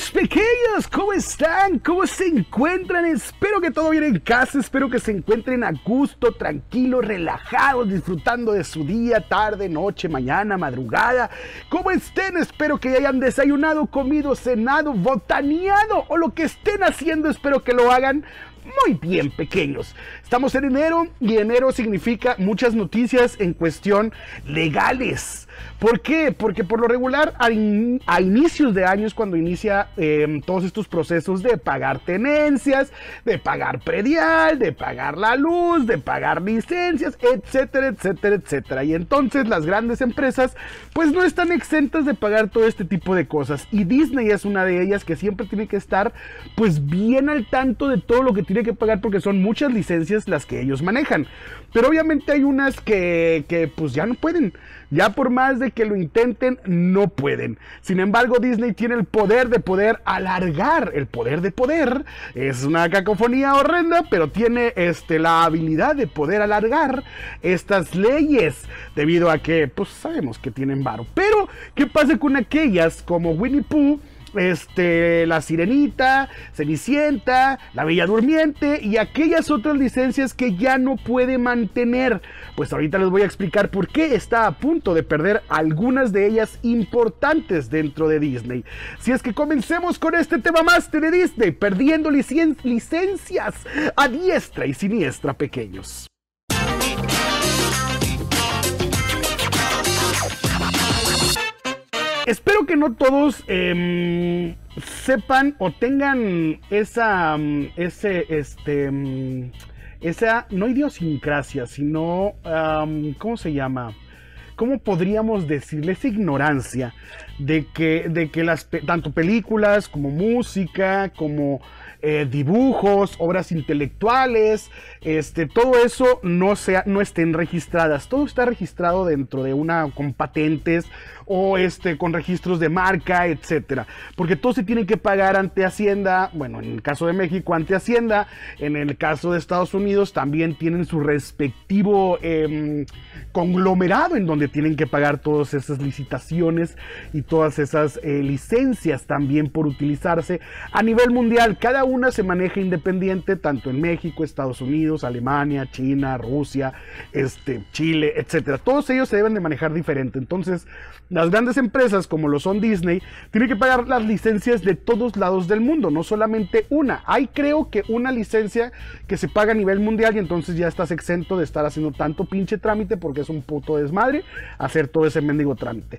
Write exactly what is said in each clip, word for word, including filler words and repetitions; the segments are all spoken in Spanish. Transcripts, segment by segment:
Mis pequeños, ¿cómo están? ¿Cómo se encuentran? Espero que todo bien en casa, espero que se encuentren a gusto, tranquilos, relajados, disfrutando de su día, tarde, noche, mañana, madrugada. ¿Cómo estén? Espero que hayan desayunado, comido, cenado, botaneado o lo que estén haciendo, espero que lo hagan muy bien, pequeños. Estamos en enero y enero significa muchas noticias en cuestión legales. ¿Por qué? Porque por lo regular a, in a inicios de años, cuando inicia eh, todos estos procesos de pagar tenencias, de pagar predial, de pagar la luz, de pagar licencias, etcétera, etcétera, etcétera. Y entonces las grandes empresas pues no están exentas de pagar todo este tipo de cosas. Y Disney es una de ellas que siempre tiene que estar pues bien al tanto de todo lo que tiene que pagar, porque son muchas licencias las que ellos manejan. Pero obviamente hay unas que, que pues ya no pueden. Ya por más de que lo intenten, no pueden. Sin embargo, Disney tiene el poder de poder alargar. El poder de poder. Es una cacofonía horrenda, pero tiene este, la habilidad de poder alargar estas leyes. Debido a que, pues sabemos que tienen varo. Pero, ¿qué pasa con aquellas como Winnie Pooh? Este, La Sirenita, Cenicienta, La Bella Durmiente y aquellas otras licencias que ya no puede mantener? Pues ahorita les voy a explicar por qué está a punto de perder algunas de ellas importantes dentro de Disney. Si es que comencemos con este tema más de Disney, perdiendo licen licencias a diestra y siniestra, pequeños. Espero que no todos eh, sepan o tengan esa, ese, este, esa, no idiosincrasia, sino, um, ¿cómo se llama? ¿Cómo podríamos decirle? Esa ignorancia de que, de que las, tanto películas como música, como eh, dibujos, obras intelectuales, este, todo eso no, sea, no estén registradas. Todo está registrado dentro de una, con patentes o este, con registros de marca, etcétera. Porque todo se tiene que pagar ante Hacienda. Bueno, en el caso de México, ante Hacienda. En el caso de Estados Unidos, también tienen su respectivo eh, conglomerado en donde tienen que pagar todas esas licitaciones y todas esas eh, licencias también por utilizarse a nivel mundial. Cada una se maneja independiente, tanto en México, Estados Unidos, Alemania, China, Rusia, este, Chile, etcétera. Todos ellos se deben de manejar diferente. Entonces, las grandes empresas como lo son Disney tienen que pagar las licencias de todos lados del mundo, no solamente una. Hay creo que una licencia que se paga a nivel mundial y entonces ya estás exento de estar haciendo tanto pinche trámite, porque es un puto desmadre hacer todo ese mendigo trámite.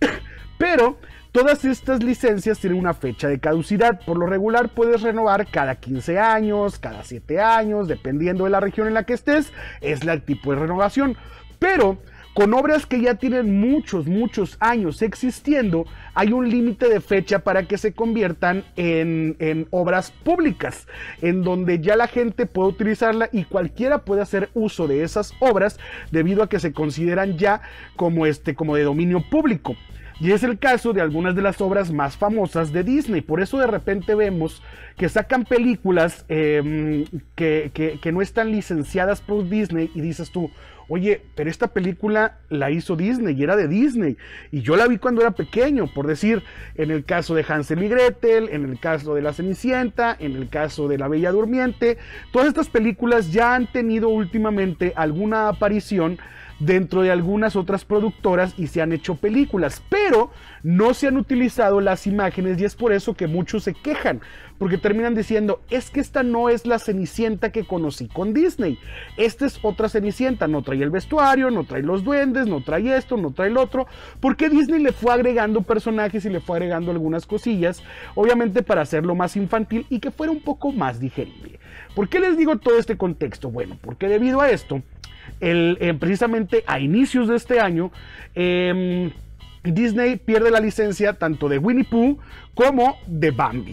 Pero todas estas licencias tienen una fecha de caducidad. Por lo regular puedes renovar cada quince años, cada siete años, dependiendo de la región en la que estés, es el tipo de renovación. Pero con obras que ya tienen muchos, muchos años existiendo, hay un límite de fecha para que se conviertan en, en obras públicas, en donde ya la gente puede utilizarla y cualquiera puede hacer uso de esas obras debido a que se consideran ya como, este, como de dominio público. Y es el caso de algunas de las obras más famosas de Disney. Por eso de repente vemos que sacan películas eh, que, que, que no están licenciadas por Disney y dices tú, oye, pero esta película la hizo Disney y era de Disney. Y yo la vi cuando era pequeño, por decir, en el caso de Hansel y Gretel, en el caso de La Cenicienta, en el caso de La Bella Durmiente. Todas estas películas ya han tenido últimamente alguna aparición dentro de algunas otras productoras y se han hecho películas, pero no se han utilizado las imágenes y es por eso que muchos se quejan, porque terminan diciendo, es que esta no es la Cenicienta que conocí con Disney, esta es otra Cenicienta, no trae el vestuario, no trae los duendes, no trae esto, no trae el otro, porque Disney le fue agregando personajes y le fue agregando algunas cosillas, obviamente para hacerlo más infantil y que fuera un poco más digerible. ¿Por qué les digo todo este contexto? Bueno, porque debido a esto, El, eh, precisamente a inicios de este año, eh, Disney pierde la licencia tanto de Winnie Pooh como de Bambi.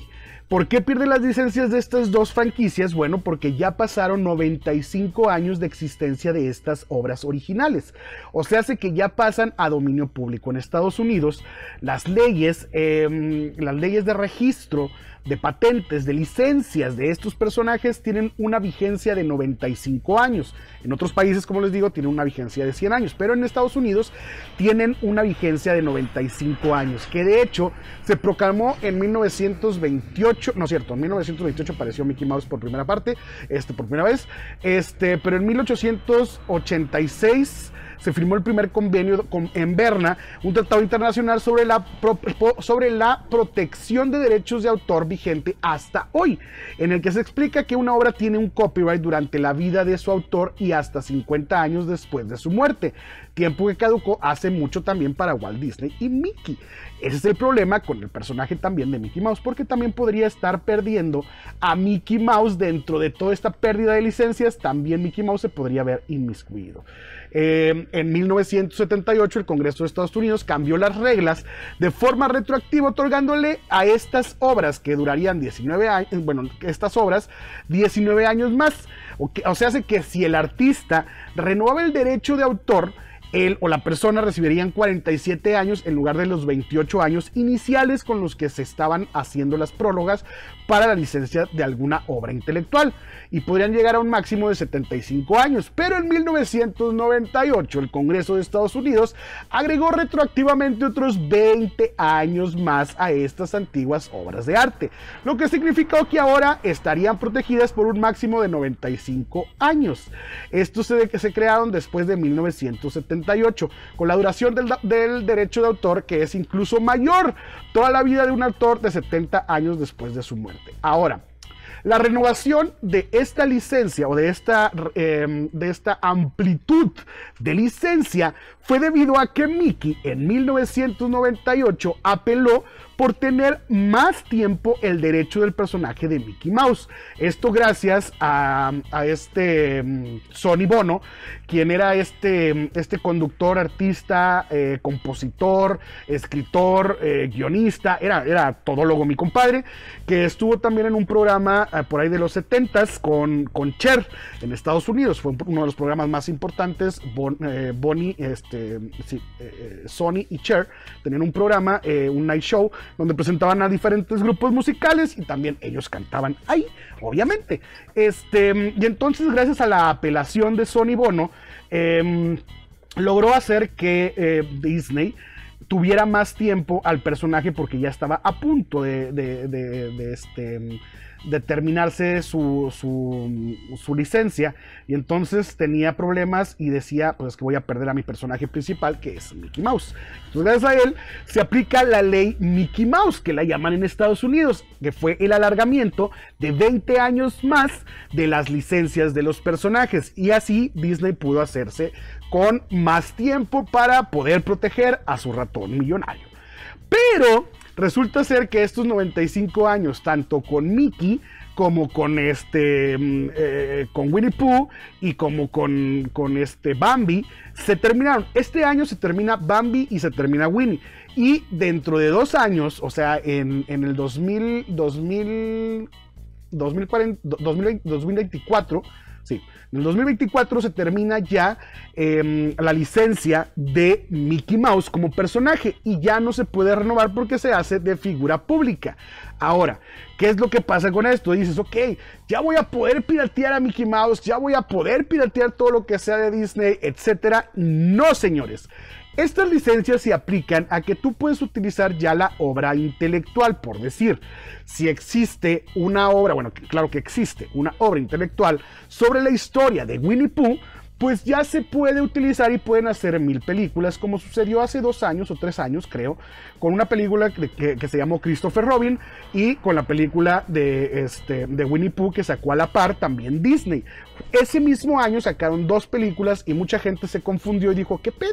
¿Por qué pierde las licencias de estas dos franquicias? Bueno, porque ya pasaron noventa y cinco años de existencia de estas obras originales. O sea, hace que ya pasan a dominio público. En Estados Unidos, las leyes, eh, las leyes de registro, de patentes, de licencias de estos personajes tienen una vigencia de noventa y cinco años. En otros países, como les digo, tienen una vigencia de cien años, pero en Estados Unidos tienen una vigencia de noventa y cinco años, que de hecho se proclamó en mil novecientos veintiocho, no es cierto, en mil novecientos veintiocho apareció Mickey Mouse por primera parte, este, por primera vez, este, pero en mil ochocientos ochenta y seis se firmó el primer convenio con, en Berna, un tratado internacional sobre la, pro, sobre la protección de derechos de autor vigente hasta hoy, en el que se explica que una obra tiene un copyright durante la vida de su autor y hasta cincuenta años después de su muerte, tiempo que caducó hace mucho también para Walt Disney y Mickey. Ese es el problema con el personaje también de Mickey Mouse, porque también podría estar perdiendo a Mickey Mouse dentro de toda esta pérdida de licencias. También Mickey Mouse se podría ver inmiscuido. Eh, en mil novecientos setenta y ocho el Congreso de Estados Unidos cambió las reglas de forma retroactiva, otorgándole a estas obras que durarían diecinueve años, bueno, estas obras diecinueve años más. O, que, o sea, hace que si el artista renueva el derecho de autor, él o la persona recibirían cuarenta y siete años en lugar de los veintiocho años iniciales con los que se estaban haciendo las prólogas para la licencia de alguna obra intelectual, y podrían llegar a un máximo de setenta y cinco años. Pero en mil novecientos noventa y ocho el Congreso de Estados Unidos agregó retroactivamente otros veinte años más a estas antiguas obras de arte, lo que significó que ahora estarían protegidas por un máximo de noventa y cinco años. Estos se, se crearon después de mil novecientos setenta y ocho, con la duración del, del derecho de autor que es incluso mayor, toda la vida de un autor de setenta años después de su muerte. Ahora, la renovación de esta licencia o de esta, eh, de esta amplitud de licencia fue debido a que Mickey en mil novecientos noventa y ocho apeló por tener más tiempo el derecho del personaje de Mickey Mouse. Esto gracias a, a este um, Sonny Bono, quien era este, este conductor, artista, eh, compositor, escritor, eh, guionista, era, era todólogo mi compadre, que estuvo también en un programa eh, por ahí de los setentas con, con Cher en Estados Unidos. Fue uno de los programas más importantes. Bon, eh, Bonnie, este, sí, eh, Sonny y Cher tenían un programa, eh, un night show, donde presentaban a diferentes grupos musicales y también ellos cantaban ahí, obviamente. Este, y entonces, gracias a la apelación de Sonny Bono, eh, logró hacer que eh, Disney tuviera más tiempo al personaje, porque ya estaba a punto de, de, de, de este... de terminarse su, su, su licencia, y entonces tenía problemas y decía, pues que voy a perder a mi personaje principal, que es Mickey Mouse. Entonces, gracias a él se aplica la ley Mickey Mouse, que la llaman en Estados Unidos, que fue el alargamiento de veinte años más de las licencias de los personajes, y así Disney pudo hacerse con más tiempo para poder proteger a su ratón millonario. Pero resulta ser que estos noventa y cinco años, tanto con Mickey como con este eh, con Winnie Pooh y como con, con este Bambi, se terminaron. Este año se termina Bambi y se termina Winnie. Y dentro de dos años, o sea, en, en el dos mil, dos mil, dos mil cuarenta, dos mil, dos mil veinticuatro, sí, en el dos mil veinticuatro se termina ya eh, la licencia de Mickey Mouse como personaje, y ya no se puede renovar porque se hace de figura pública. Ahora, ¿qué es lo que pasa con esto? Dices, ok, ya voy a poder piratear a Mickey Mouse, ya voy a poder piratear todo lo que sea de Disney, etcétera. No, señores. Estas licencias se aplican a que tú puedes utilizar ya la obra intelectual. Por decir, si existe una obra, bueno, claro que existe una obra intelectual sobre la historia de Winnie Pooh, pues ya se puede utilizar y pueden hacer mil películas, como sucedió hace dos años o tres años, creo, con una película que, que, que se llamó Christopher Robin, y con la película de, este, de Winnie Pooh que sacó a la par también Disney. Ese mismo año sacaron dos películas y mucha gente se confundió y dijo, ¿qué pedo?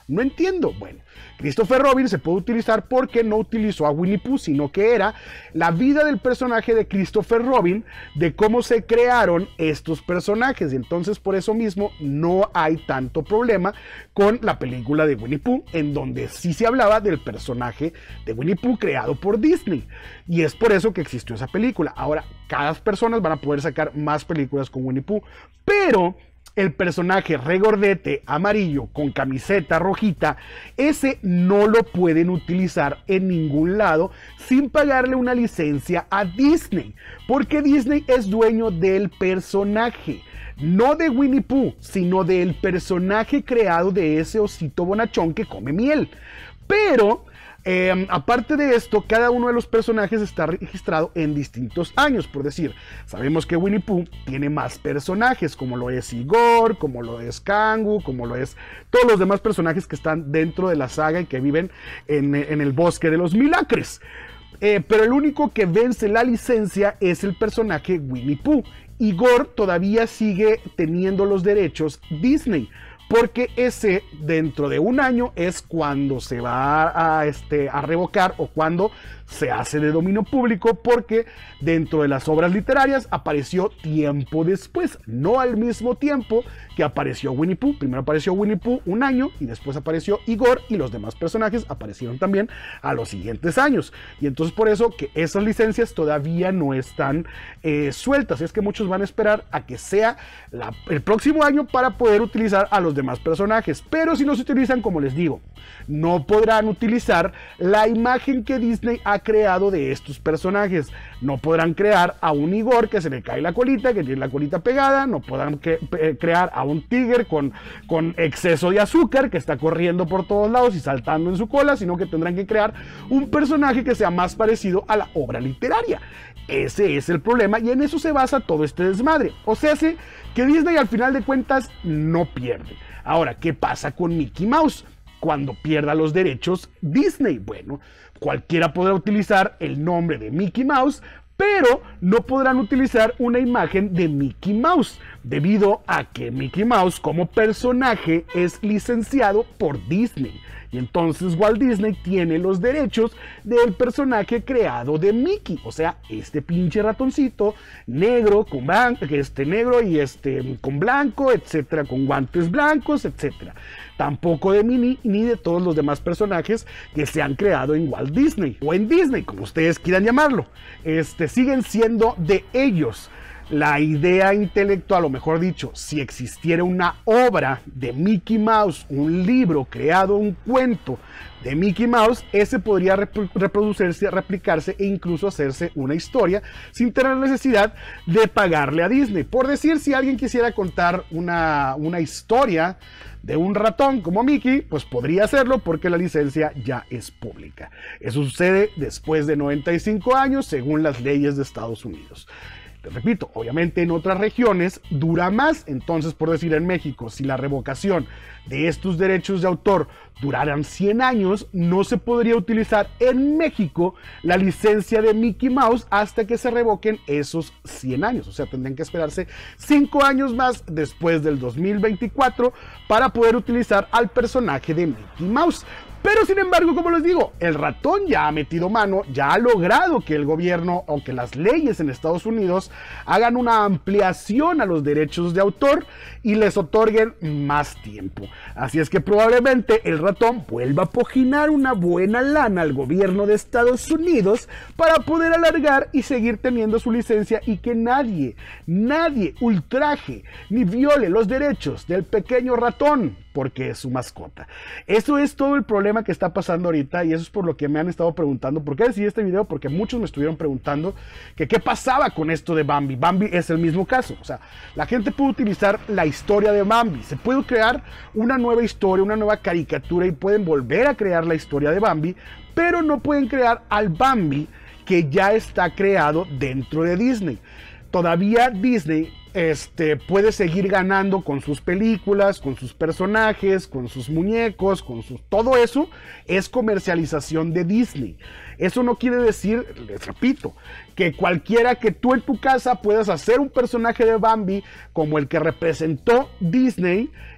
No entiendo. Bueno, Christopher Robin se puede utilizar porque no utilizó a Winnie Pooh, sino que era la vida del personaje de Christopher Robin, de cómo se crearon estos personajes. Y entonces por eso mismo no hay tanto problema con la película de Winnie Pooh, en donde sí se hablaba del personaje de Winnie Pooh creado por Disney. Y es por eso que existió esa película. Ahora, cada persona van a poder sacar más películas con Winnie Pooh, pero el personaje regordete amarillo con camiseta rojita, ese no lo pueden utilizar en ningún lado sin pagarle una licencia a Disney, porque Disney es dueño del personaje, no de Winnie Pooh, sino del personaje creado de ese osito bonachón que come miel. Pero Eh, aparte de esto, cada uno de los personajes está registrado en distintos años. Por decir, sabemos que Winnie Pooh tiene más personajes, como lo es Igor, como lo es Kangu, como lo es todos los demás personajes que están dentro de la saga y que viven en, en el bosque de los mil acres. Eh, pero el único que vence la licencia es el personaje Winnie Pooh. Igor todavía sigue teniendo los derechos Disney, porque ese dentro de un año es cuando se va a, este, a revocar o cuando se hace de dominio público, porque dentro de las obras literarias apareció tiempo después, no al mismo tiempo que apareció Winnie Pooh. Primero apareció Winnie Pooh un año y después apareció Igor, y los demás personajes aparecieron también a los siguientes años. Y entonces por eso que esas licencias todavía no están eh, sueltas. Es que muchos van a esperar a que sea la, el próximo año para poder utilizar a los demás personajes, pero si los utilizan, como les digo, no podrán utilizar la imagen que Disney ha creado de estos personajes. No podrán crear a un Igor que se le cae la colita, que tiene la colita pegada. No podrán cre crear a un tigre con, con exceso de azúcar que está corriendo por todos lados y saltando en su cola, sino que tendrán que crear un personaje que sea más parecido a la obra literaria. Ese es el problema y en eso se basa todo este desmadre. O sea, sí, que Disney al final de cuentas no pierde. Ahora, ¿qué pasa con Mickey Mouse cuando pierda los derechos Disney? Bueno, cualquiera podrá utilizar el nombre de Mickey Mouse, pero no podrán utilizar una imagen de Mickey Mouse, debido a que Mickey Mouse como personaje es licenciado por Disney. Y entonces Walt Disney tiene los derechos del personaje creado de Mickey, o sea, este pinche ratoncito negro con blanco, este negro y este con blanco, etcétera, con guantes blancos, etcétera. Tampoco de Minnie ni de todos los demás personajes que se han creado en Walt Disney o en Disney, como ustedes quieran llamarlo. Este siguen siendo de ellos. La idea intelectual, o mejor dicho, si existiera una obra de Mickey Mouse, un libro creado, un cuento de Mickey Mouse, ese podría reproducirse, replicarse e incluso hacerse una historia sin tener la necesidad de pagarle a Disney. Por decir, si alguien quisiera contar una, una historia de un ratón como Mickey, pues podría hacerlo porque la licencia ya es pública. Eso sucede después de noventa y cinco años según las leyes de Estados Unidos. Te repito, obviamente en otras regiones dura más. Entonces, por decir, en México, si la revocación de estos derechos de autor duraran cien años, no se podría utilizar en México la licencia de Mickey Mouse hasta que se revoquen esos cien años. O sea, tendrían que esperarse cinco años más después del dos mil veinticuatro para poder utilizar al personaje de Mickey Mouse. Pero sin embargo, como les digo, el ratón ya ha metido mano, ya ha logrado que el gobierno o que las leyes en Estados Unidos hagan una ampliación a los derechos de autor y les otorguen más tiempo. Así es que probablemente el ratón vuelva a pojinar una buena lana al gobierno de Estados Unidos para poder alargar y seguir teniendo su licencia y que nadie, nadie ultraje ni viole los derechos del pequeño ratón, porque es su mascota. Eso es todo el problema que está pasando ahorita y eso es por lo que me han estado preguntando. ¿Por qué decidí este video? Porque muchos me estuvieron preguntando que qué pasaba con esto de Bambi. Bambi es el mismo caso. O sea, la gente puede utilizar la historia de Bambi. Se puede crear una nueva historia, una nueva caricatura y pueden volver a crear la historia de Bambi, pero no pueden crear al Bambi que ya está creado dentro de Disney. Todavía Disney este, puede seguir ganando con sus películas, con sus personajes, con sus muñecos, con sus... todo eso es comercialización de Disney. Eso no quiere decir, les repito, que cualquiera que tú en tu casa puedas hacer un personaje de Bambi como el que representó Disney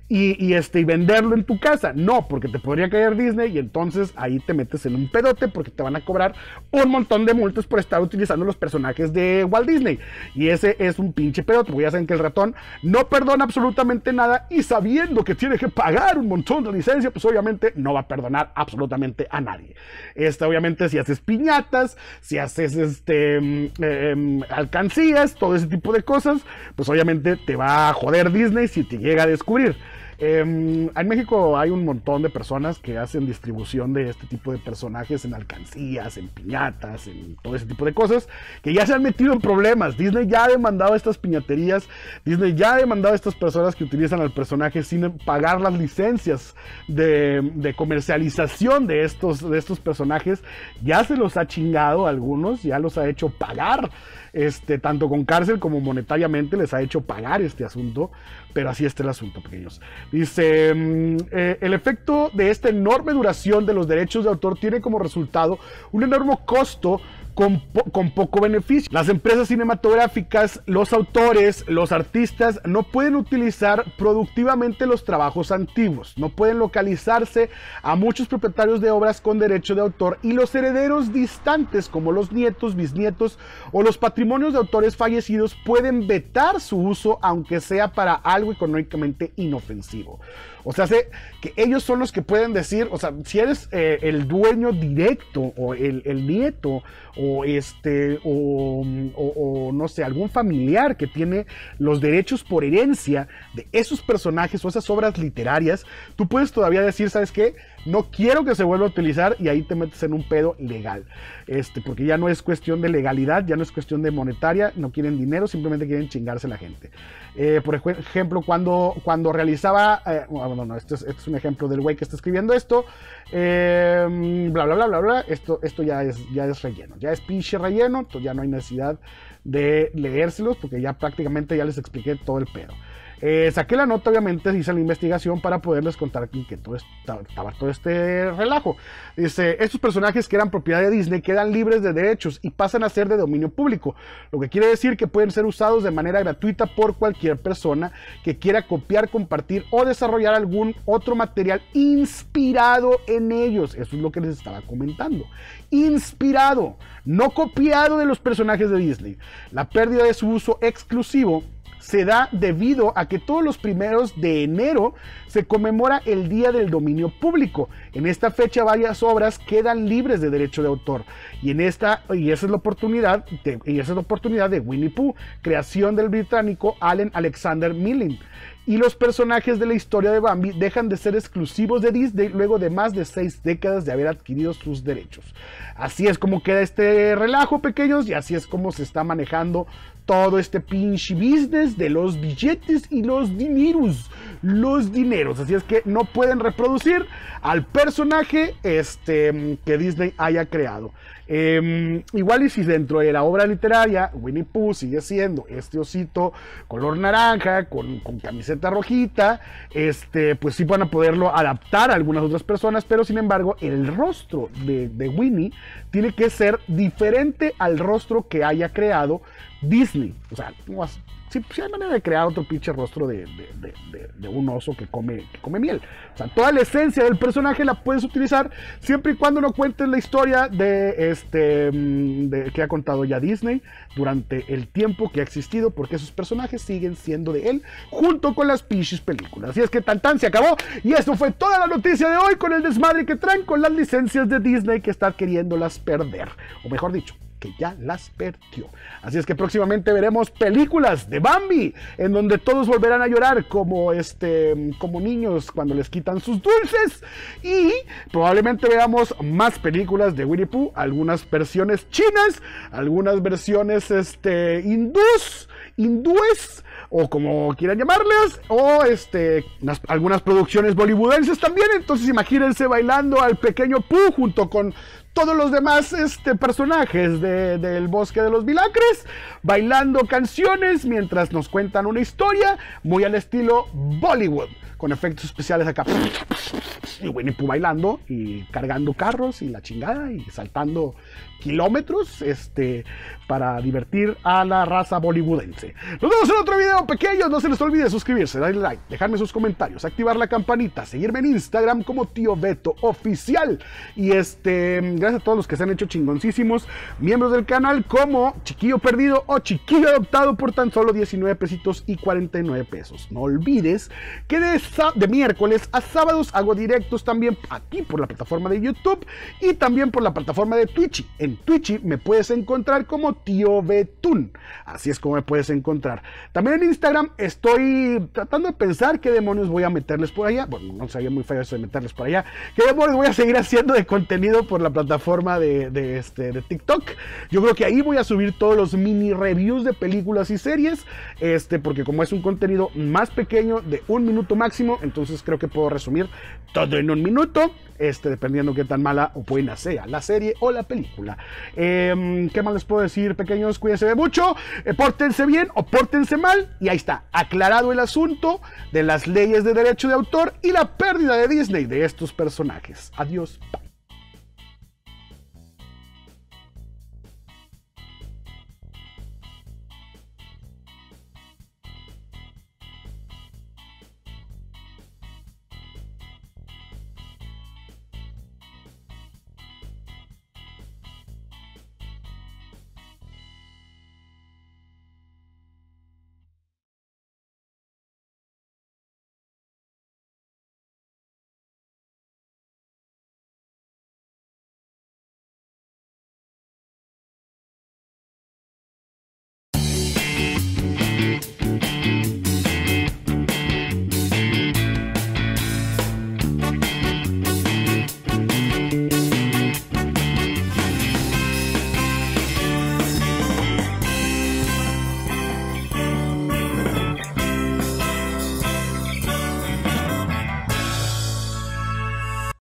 y, y, este, y venderlo en tu casa. No, porque te podría caer Disney y entonces ahí te metes en un pedote porque te van a cobrar un montón de multas por estar utilizando los personajes de Walt Disney. Y ese es un pinche pedote, porque ya saben que el ratón no perdona absolutamente nada y sabiendo que tiene que pagar un montón de licencia, pues obviamente no va a perdonar absolutamente a nadie. Este, obviamente si haces piñatas, si haces este, eh, alcancías, todo ese tipo de cosas, pues obviamente te va a joder Disney si te llega a descubrir. Eh, en México hay un montón de personas que hacen distribución de este tipo de personajes en alcancías, en piñatas, en todo ese tipo de cosas, que ya se han metido en problemas. Disney ya ha demandado a estas piñaterías, Disney ya ha demandado a estas personas que utilizan al personaje sin pagar las licencias de, de comercialización de estos, de estos personajes. Ya se los ha chingado a algunos, ya los ha hecho pagar, este, tanto con cárcel como monetariamente les ha hecho pagar este asunto. Pero así está el asunto, pequeños. Dice, eh, el efecto de esta enorme duración de los derechos de autor tiene como resultado un enorme costo con, po con poco beneficio. Las empresas cinematográficas, los autores, los artistas no pueden utilizar productivamente los trabajos antiguos, no pueden localizarse a muchos propietarios de obras con derecho de autor y los herederos distantes como los nietos, bisnietos o los patrimonios de autores fallecidos pueden vetar su uso aunque sea para algo económicamente inofensivo. O sea, sé que ellos son los que pueden decir, o sea, si eres eh, el dueño directo o el, el nieto o este o, o, o no sé, algún familiar que tiene los derechos por herencia de esos personajes o esas obras literarias, tú puedes todavía decir, ¿sabes qué? No quiero que se vuelva a utilizar y ahí te metes en un pedo legal. Este, porque ya no es cuestión de legalidad, ya no es cuestión de monetaria, no quieren dinero, simplemente quieren chingarse la gente. Eh, por ejemplo, cuando, cuando realizaba, eh, bueno, no, este es, este es un ejemplo del güey que está escribiendo esto, eh, bla, bla, bla, bla, bla, esto, esto ya, es, ya es relleno, ya es pinche relleno, entonces ya no hay necesidad de leérselos porque ya prácticamente ya les expliqué todo el pedo. Eh, saqué la nota, obviamente, hice la investigación para poderles contar aquí que todo estaba, estaba todo este relajo. Dice, estos personajes que eran propiedad de Disney quedan libres de derechos y pasan a ser de dominio público, lo que quiere decir que pueden ser usados de manera gratuita por cualquier persona que quiera copiar, compartir o desarrollar algún otro material inspirado en ellos. Eso es lo que les estaba comentando. Inspirado, no copiado de los personajes de Disney. La pérdida de su uso exclusivo se da debido a que todos los primeros de enero se conmemora el Día del Dominio Público. En esta fecha varias obras quedan libres de derecho de autor y en esta y esa es la oportunidad de, y esa es la oportunidad de Winnie Pooh, creación del británico Allen Alexander Milne. Y los personajes de la historia de Bambi dejan de ser exclusivos de Disney luego de más de seis décadas de haber adquirido sus derechos. Así es como queda este relajo, pequeños, y así es como se está manejando todo este pinche business de los billetes y los dineros. Los dineros. Así es que no pueden reproducir al personaje este, que Disney haya creado. Eh, igual y si dentro de la obra literaria Winnie Pooh sigue siendo este osito color naranja con, con camiseta rojita, este, pues sí van a poderlo adaptar a algunas otras personas, pero sin embargo el rostro de, de Winnie tiene que ser diferente al rostro que haya creado Disney. O sea, no vas, sí, sí hay manera de crear otro pinche rostro de, de, de, de, de un oso que come, que come miel. O sea, toda la esencia del personaje la puedes utilizar siempre y cuando no cuentes la historia de este de, que ha contado ya Disney durante el tiempo que ha existido, porque esos personajes siguen siendo de él junto con las pinches películas. Así es que tan tan se acabó y esto fue toda la noticia de hoy con el desmadre que traen con las licencias de Disney que está queriéndolas perder, o mejor dicho, que ya las perdió. Así es que próximamente veremos películas de Bambi en donde todos volverán a llorar como este como niños cuando les quitan sus dulces, y probablemente veamos más películas de Winnie Pooh, algunas versiones chinas, algunas versiones este hindús, hindúes o como quieran llamarles, o este, unas, algunas producciones bollywoodenses también. Entonces imagínense bailando al pequeño Pooh junto con todos los demás este, personajes de, del Bosque de los Milagres, bailando canciones mientras nos cuentan una historia muy al estilo Bollywood, con efectos especiales acá. y Winnie Pooh bailando y cargando carros y la chingada y saltando kilómetros este, para divertir a la raza bollywoodense. Nos vemos en otro video, pequeños. No se les olvide suscribirse, darle like, dejarme sus comentarios, activar la campanita, seguirme en Instagram como Tío Beto Oficial. Y este, gracias a todos los que se han hecho chingoncísimos miembros del canal, como Chiquillo Perdido o Chiquillo Adoptado, por tan solo diecinueve pesitos y cuarenta y nueve pesos. No olvides que de, de miércoles a sábados hago directos también aquí por la plataforma de YouTube y también por la plataforma de Twitch. En Twitch me puedes encontrar como Tío Betún. Así es como me puedes encontrar. También en Instagram estoy tratando de pensar qué demonios voy a meterles por allá. Bueno, no sería muy feo eso de meterles por allá. ¿Qué demonios voy a seguir haciendo de contenido por la plataforma de, de, este, de TikTok? Yo creo que ahí voy a subir todos los mini reviews de películas y series. Este, porque como es un contenido más pequeño, de un minuto máximo, entonces creo que puedo resumir todo en un minuto. Este, dependiendo qué tan mala o buena sea la serie o la película. Eh, ¿Qué más les puedo decir, pequeños? Cuídense de mucho, eh, pórtense bien o pórtense mal. Y ahí está, aclarado el asunto de las leyes de derecho de autor y la pérdida de Disney de estos personajes. Adiós. Bye.